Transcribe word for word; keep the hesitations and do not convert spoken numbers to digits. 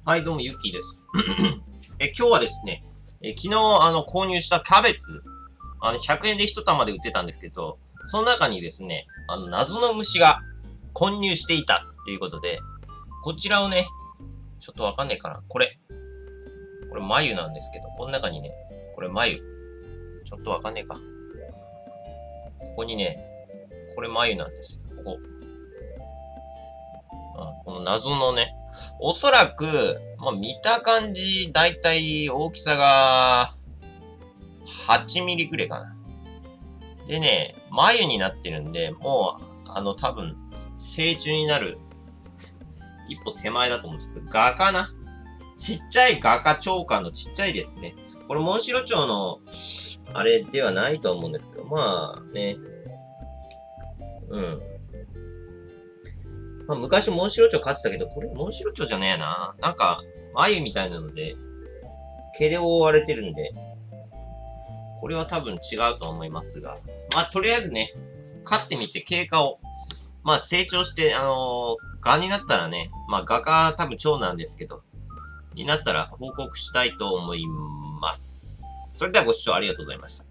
はい、どうも、ゆきです。え、今日はですね、え、昨日、あの、購入したキャベツ、あの、ひゃくえんで一玉で売ってたんですけど、その中にですね、あの、謎の虫が混入していたということで、こちらをね、ちょっとわかんないかな。これ。これ、眉なんですけど、この中にね、これ、眉。ちょっとわかんないか。ここにね、これ、眉なんですよ。ここ。うん、この謎のね、おそらく、まあ、見た感じ、だいたい大きさが、はちミリぐらいかな。でね、眉になってるんで、もう、あの、多分、成虫になる、一歩手前だと思うんですけど、ガかなちっちゃいガか蝶間のちっちゃいですね。これ、モンシロチョウの、あれではないと思うんですけど、まあ、ね。うん。まあ、昔モンシロチョウ飼ってたけど、これモンシロチョウじゃねえな。なんか、眉みたいなので、毛で覆われてるんで、これは多分違うと思いますが。まあ、とりあえずね、飼ってみて経過を、まあ、成長して、あのー、ガになったらね、まあ、ガか多分蝶なんですけど、になったら報告したいと思います。それではご視聴ありがとうございました。